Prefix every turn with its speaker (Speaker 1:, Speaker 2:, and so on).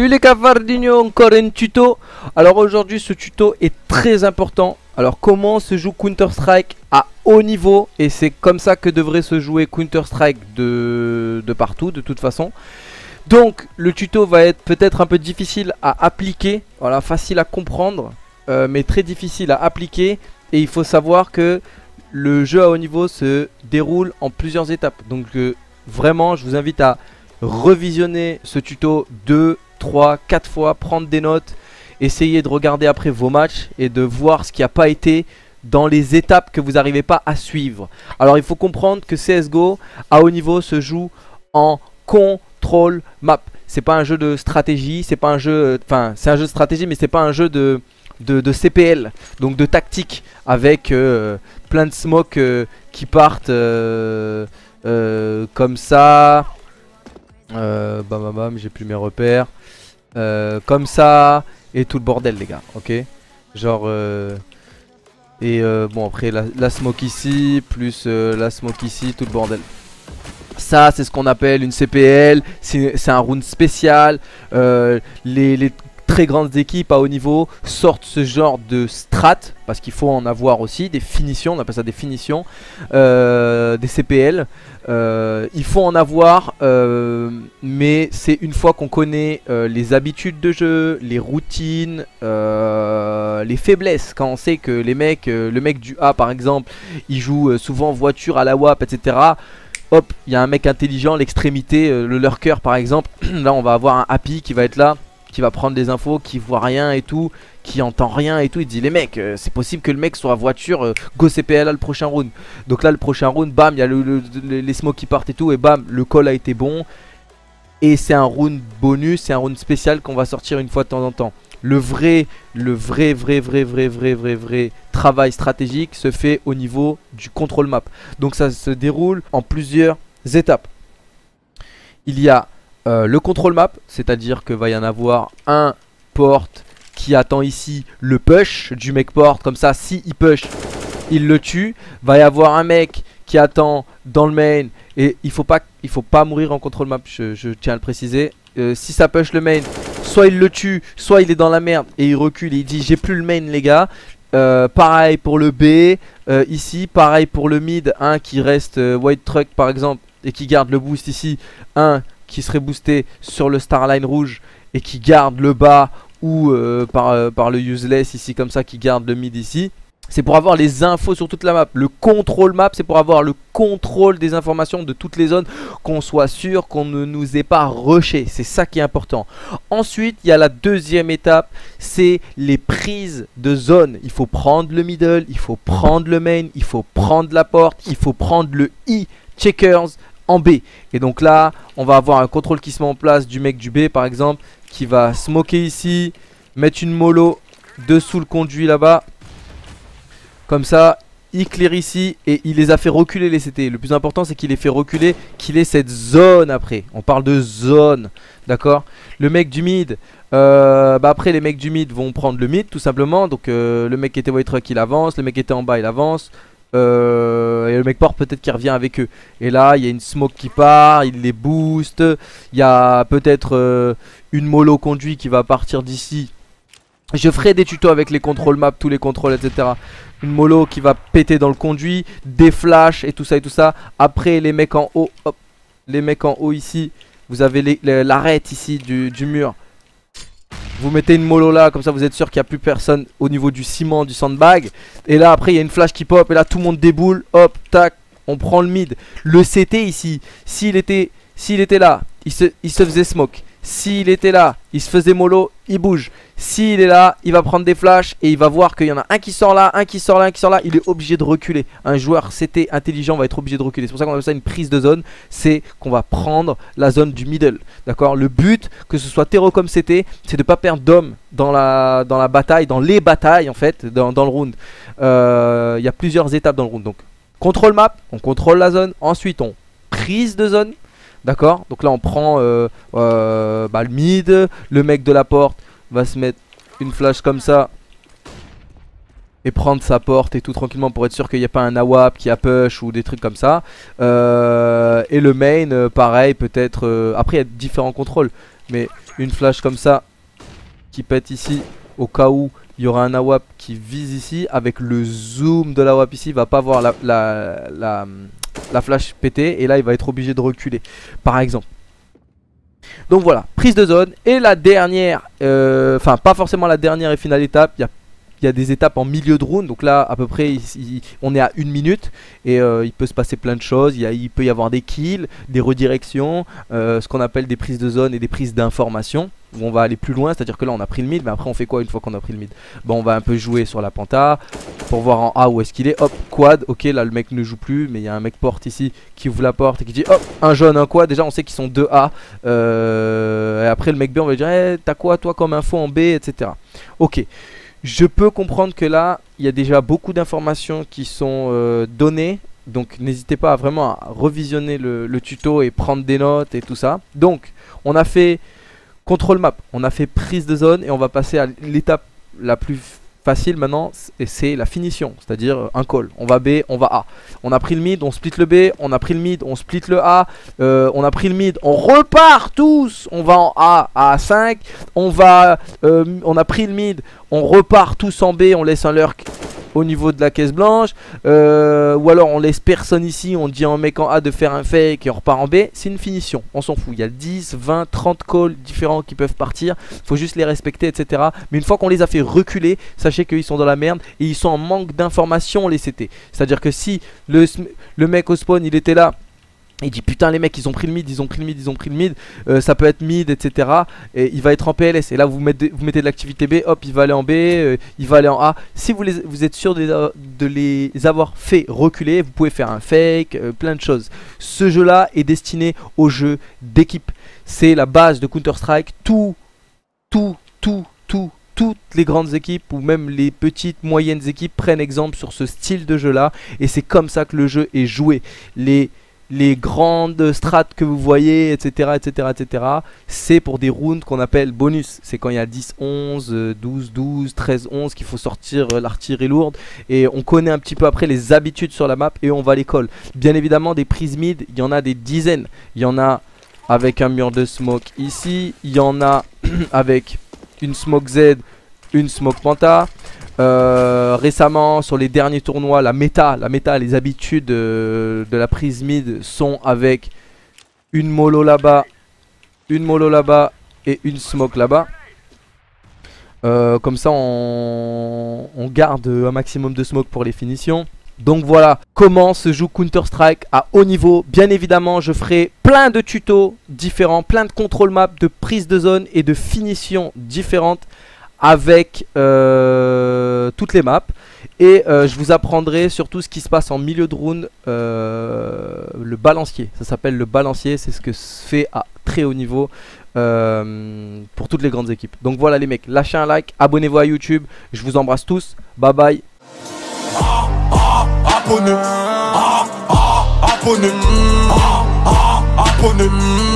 Speaker 1: les cafardinhos, encore un tuto. Alors aujourd'hui ce tuto est très important. Alors comment se joue Counter Strike à haut niveau. Et c'est comme ça que devrait se jouer Counter Strike de partout de toute façon. Donc le tuto va être peut-être un peu difficile à appliquer. Voilà, facile à comprendre mais très difficile à appliquer. Et il faut savoir que le jeu à haut niveau se déroule en plusieurs étapes. Donc vraiment je vous invite à revisionner ce tuto 2, 3, 4 fois, prendre des notes, essayer de regarder après vos matchs et de voir ce qui n'a pas été dans les étapes que vous n'arrivez pas à suivre. Alors il faut comprendre que CSGO à haut niveau se joue en control map. C'est pas un jeu de stratégie, c'est pas un jeu, enfin c'est un jeu de stratégie mais c'est pas un jeu de CPL, donc de tactique avec plein de smokes qui partent comme ça. Bam bam, j'ai plus mes repères. Comme ça et tout le bordel les gars, ok. Genre bon après la smoke ici plus la smoke ici, tout le bordel. Ça c'est ce qu'on appelle une CPL. C'est un round spécial. Les très grandes équipes à haut niveau sortent ce genre de strat parce qu'il faut en avoir aussi des finitions, on appelle ça des finitions, des CPL. Il faut en avoir mais c'est une fois qu'on connaît les habitudes de jeu, les routines, les faiblesses. Quand on sait que les mecs, le mec du A par exemple il joue souvent voiture à la WAP etc. Hop, il y a un mec intelligent, l'extrémité, le lurker par exemple. Là on va avoir un happy qui va être là, qui va prendre des infos, qui voit rien et tout, qui entend rien et tout. Il dit les mecs, c'est possible que le mec soit à voiture, go CPL à le prochain round. Donc là le prochain round, bam, il y a les smokes qui partent et tout, et bam, le call a été bon. Et c'est un round bonus, c'est un round spécial qu'on va sortir une fois de temps en temps. Le vrai travail stratégique se fait au niveau du control map. Donc ça se déroule en plusieurs étapes. Il y a le control map, c'est-à-dire que va y en avoir un porte qui attend ici le push du mec porte, comme ça si il push il le tue. Va y avoir un mec qui attend dans le main et il faut pas mourir en control map, je tiens à le préciser. Si ça push le main, soit il le tue, soit il est dans la merde et il recule et il dit j'ai plus le main les gars. Pareil pour le B, ici pareil pour le mid, un qui reste white truck par exemple et qui garde le boost ici, un qui serait boosté sur le starline rouge et qui garde le bas ou par le useless ici comme ça qui garde le mid ici. C'est pour avoir les infos sur toute la map. Le control map c'est pour avoir le contrôle des informations de toutes les zones, qu'on soit sûr qu'on ne nous ait pas rushé. C'est ça qui est important. Ensuite il y a la deuxième étape, c'est les prises de zone. Il faut prendre le middle, il faut prendre le main, il faut prendre la porte, il faut prendre le E checkers en B. Et donc là on va avoir un contrôle qui se met en place du mec du B par exemple, qui va smoker ici, mettre une mollo dessous le conduit là-bas. Comme ça, il clear ici et il les a fait reculer les CT. Le plus important c'est qu'il les fait reculer, qu'il ait cette zone après. On parle de zone, d'accord. Le mec du mid, après les mecs du mid vont prendre le mid tout simplement. Donc le mec qui était white truck il avance, le mec qui était en bas il avance. Et le mec porte peut-être qu'il revient avec eux. Et là il y a une smoke qui part, il les booste. Il y a peut-être une mollo conduit qui va partir d'ici. Je ferai des tutos avec les contrôles map, tous les contrôles etc. Une mollo qui va péter dans le conduit, des flashs et tout ça et tout ça. Après les mecs en haut, hop, les mecs en haut ici, vous avez l'arête ici du mur. Vous mettez une mollo là, comme ça vous êtes sûr qu'il n'y a plus personne au niveau du ciment, du sandbag. Et là après il y a une flash qui pop et là tout le monde déboule, hop, tac, on prend le mid. Le CT ici, s'il était là, il se faisait smoke. S'il était là, il se faisait mollo, il bouge. S'il est là, il va prendre des flashs et il va voir qu'il y en a un qui sort là, un qui sort là, un qui sort là. Il est obligé de reculer. Un joueur CT intelligent va être obligé de reculer. C'est pour ça qu'on appelle ça une prise de zone. C'est qu'on va prendre la zone du middle. D'accord. Le but, que ce soit Terro comme CT, c'est de ne pas perdre d'hommes dans la bataille, dans les batailles en fait, dans le round. Il y a plusieurs étapes dans le round. Donc, contrôle map, on contrôle la zone. Ensuite, on prise de zone. D'accord. Donc là, on prend le mid. Le mec de la porte va se mettre une flash comme ça. et prendre sa porte et tout tranquillement pour être sûr qu'il n'y a pas un AWP qui a push ou des trucs comme ça. Et le main, pareil, peut-être. Après, il y a différents contrôles, mais une flash comme ça qui pète ici, au cas où il y aura un AWP qui vise ici, avec le zoom de l'AWP ici, il va pas voir la flash péter et là il va être obligé de reculer, par exemple. Donc voilà, prise de zone. Et la dernière, enfin pas forcément la dernière et finale étape, il y a des étapes en milieu de round. Donc là à peu près on est à 1 minute. Et il peut se passer plein de choses. Il peut y avoir des kills, des redirections, ce qu'on appelle des prises de zone et des prises d'information, où on va aller plus loin. C'est à dire que là on a pris le mid, mais après on fait quoi une fois qu'on a pris le mid? Bon, on va un peu jouer sur la panta pour voir en A où est-ce qu'il est. Hop, quad, ok, là le mec ne joue plus, mais il y a un mec porte ici qui ouvre la porte et qui dit hop, un jaune, un quad. Déjà on sait qu'ils sont 2 A. Et après le mec B on va lui dire hey, t'as quoi toi comme info en B, etc. Ok, je peux comprendre que là il y a déjà beaucoup d'informations qui sont données. Donc n'hésitez pas vraiment à revisionner le tuto et prendre des notes et tout ça. Donc on a fait contrôle map, on a fait prise de zone et on va passer à l'étape la plus facile maintenant, et c'est la finition, c'est-à-dire un call. On va B, on va A. On a pris le mid, on split le B, on a pris le mid, on split le A, on a pris le mid, on repart tous, on va en A à 5, on a pris le mid, on repart tous en B, on laisse un lurk au niveau de la caisse blanche, ou alors on laisse personne ici, on dit à un mec en A de faire un fake et on repart en B. C'est une finition, on s'en fout. Il y a 10, 20, 30 calls différents qui peuvent partir, faut juste les respecter, etc. Mais une fois qu'on les a fait reculer, sachez qu'ils sont dans la merde et ils sont en manque d'informations, les CT. C'est à dire que si le mec au spawn il était là, il dit putain les mecs ils ont pris le mid, ils ont pris le mid, ils ont pris le mid, ça peut être mid, etc. Et il va être en PLS. Et là vous mettez de l'activité B, hop il va aller en B, il va aller en A. Si vous êtes sûr de les avoir fait reculer, vous pouvez faire un fake, plein de choses. Ce jeu là est destiné au jeu d'équipe. C'est la base de Counter Strike. Toutes les grandes équipes ou même les petites, moyennes équipes prennent exemple sur ce style de jeu là. Et c'est comme ça que le jeu est joué. Les grandes strates que vous voyez, etc., c'est pour des rounds qu'on appelle bonus. C'est quand il y a 10, 11, 12, 12, 13, 11 qu'il faut sortir l'artillerie lourde. Et on connaît un petit peu après les habitudes sur la map et on va les call. Bien évidemment, des prises mid, il y en a des dizaines. Il y en a avec un mur de smoke ici. Il y en a avec une smoke Z, une smoke panta. Récemment sur les derniers tournois la méta, les habitudes de la prise mid sont avec une mollo là-bas, et une smoke là-bas. Comme ça on garde un maximum de smoke pour les finitions. Donc voilà comment se joue Counter Strike à haut niveau. Bien évidemment je ferai plein de tutos différents, plein de contrôle map, de prise de zone et de finitions différentes avec toutes les maps. Et je vous apprendrai surtout ce qui se passe en milieu de round, le balancier. Ça s'appelle le balancier, c'est ce que se fait à très haut niveau pour toutes les grandes équipes. Donc voilà les mecs, lâchez un like, abonnez-vous à YouTube, je vous embrasse tous, bye bye. Abonnez.